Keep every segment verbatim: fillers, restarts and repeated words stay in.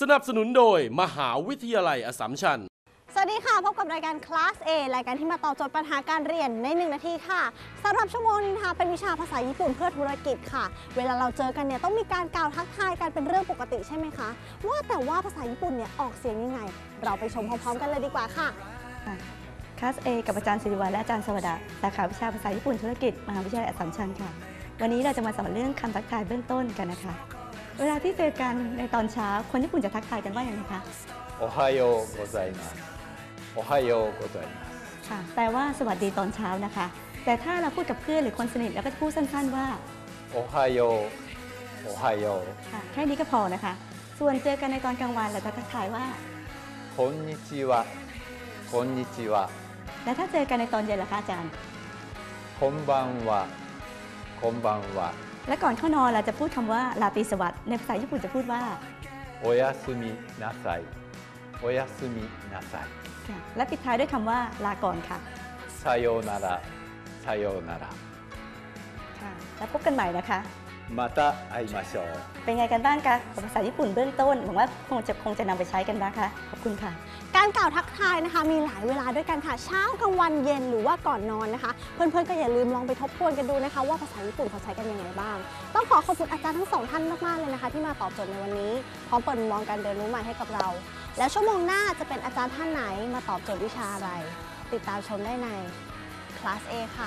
สนับสนุนโดยมหาวิทยาลัยอัสสัมชัญสวัสดีค่ะพบกับรายการ Class A รายการที่มาตอบโจทย์ปัญหาการเรียนในหนึ่งนาทีค่ะสำหรับชั่วโมงนี้นะคะเป็นวิชาภาษาญี่ปุ่นเพื่อธุรกิจค่ะเวลาเราเจอกันเนี่ยต้องมีการกล่าวทักทายกันเป็นเรื่องปกติใช่ไหมคะว่าแต่ว่าภาษาญี่ปุ่นเนี่ยออกเสียงยังไงเราไปชมพร้อมๆกันเลยดีกว่าค่ะคลาส A กับอาจารย์ศิริวัลย์และอาจารย์สวัสดาสาขาวิชาภาษาญี่ปุ่นธุรกิจมหาวิทยาลัยอัสสัมชัญค่ะวันนี้เราจะมาสอนเรื่องคำทักทายเบื้องต้นกันนะคะเวลาที่เจอกันในตอนเช้าคนญี่ปุ่นจะทักทายกันว่าอย่างไรคะโอไฮโอโกไซมัสโอไฮโอโกไซมัสค่ะแปลว่าสวัสดีตอนเช้านะคะแต่ถ้าเราพูดกับเพื่อนหรือคนสนิทเราก็จะพูดสั้นๆว่าโอไฮโอโอไฮโอค่ะแค่นี้ก็พอนะคะส่วนเจอกันในตอนกลางวันเราจะทักทายว่าคอนนิจิวะคอนนิจิวะและถ้าเจอกันในตอนเย็นล่ะคะอาจารย์คอนบังวะคอนบังวะและก่อนเข้านอนเราจะพูดคำว่าราตรีสวัสดิ์ในภาษาญี่ปุ่นจะพูดว่าโอยาสึมินาไซโอยาสึมินาไซและปิดท้ายด้วยคำว่าลาก่อนค่ะซาโยนาระซาโยนาระค่ะแล้วพบกันใหม่นะคะมาตาไอมาโชเป็นไงกันบ้างคะภาษาญี่ปุ่นเบื้องต้นหวังว่าคงจะคงจะนำไปใช้กันนะคะขอบคุณค่ะการกล่าวทักทายนะคะมีหลายเวลาด้วยกันค่ะเช้ากลางวันเย็นหรือว่าก่อนนอนนะคะเพื่อนๆก็อย่าลืมลองไปทบทวนกันดูนะคะว่าภาษาญี่ปุ่นเขาใช้กันยังไงบ้างต้องขอขอบคุณอาจารย์ทั้งสองท่านมากๆเลยนะคะที่มาตอบโจทย์ในวันนี้พร้อมเปิดมุมมองการเรียนรู้ใหม่ให้กับเราแล้วชั่วโมงหน้าจะเป็นอาจารย์ท่านไหนมาตอบโจทย์วิชาอะไรติดตามชมได้ใน Class A ค่ะ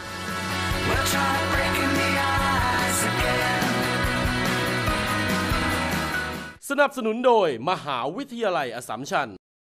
สนับสนุนโดยมหาวิทยาลัยอัสสัมชัญ